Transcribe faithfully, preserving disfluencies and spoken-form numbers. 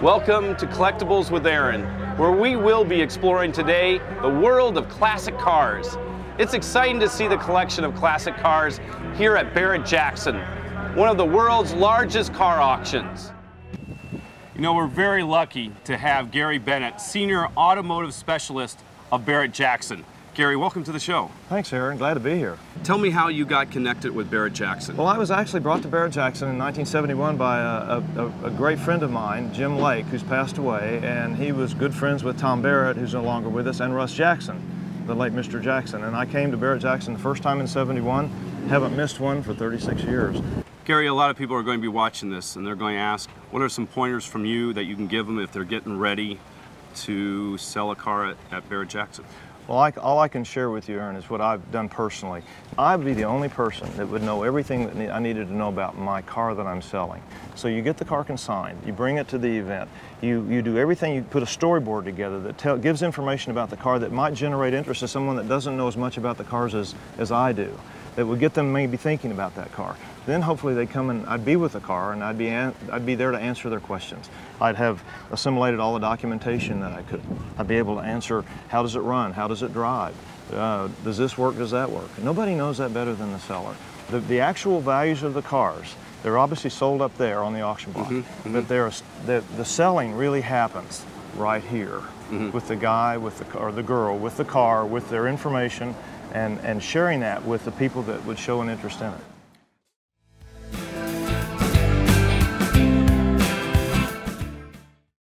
Welcome to Collectibles with Aaron, where we will be exploring today the world of classic cars. It's exciting to see the collection of classic cars here at Barrett-Jackson, one of the world's largest car auctions. You know, we're very lucky to have Gary Bennett, Senior Automotive Specialist of Barrett-Jackson. Gary, welcome to the show. Thanks, Aaron. Glad to be here. Tell me how you got connected with Barrett-Jackson. Well, I was actually brought to Barrett-Jackson in nineteen seventy-one by a, a, a great friend of mine, Jim Lake, who's passed away, and he was good friends with Tom Barrett, who's no longer with us, and Russ Jackson, the late Mister Jackson. And I came to Barrett-Jackson the first time in seventy-one, haven't missed one for thirty-six years. Gary, a lot of people are going to be watching this, and they're going to ask, what are some pointers from you that you can give them if they're getting ready to sell a car at, at Barrett-Jackson? Well, I, all I can share with you, Aaron, is what I've done personally. I'd be the only person that would know everything that I needed to know about my car that I'm selling. So you get the car consigned, you bring it to the event, you, you do everything, you put a storyboard together that tell, gives information about the car that might generate interest to someone that doesn't know as much about the cars as, as I do, that would get them maybe thinking about that car. Then hopefully they'd come and I'd be with the car and I'd be, an, I'd be there to answer their questions. I'd have assimilated all the documentation that I could. I'd be able to answer, how does it run? How does it drive? Uh, does this work? Does that work? Nobody knows that better than the seller. The, the actual values of the cars, they're obviously sold up there on the auction block, mm-hmm, mm-hmm. but they're, the, the selling really happens right here mm-hmm. with the guy, with the, or the girl, with the car, with their information, and, and sharing that with the people that would show an interest in it.